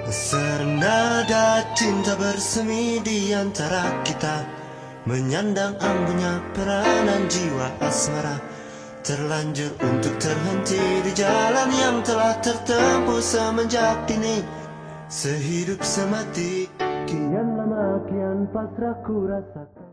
Senada cinta bersemi di antara kita, menyandang ambunya peranan jiwa asmara, terlanjur untuk terhenti di jalan yang telah tertempuh semenjak dini. Sehidup semati, kian lama kian pasrah ku rasakan.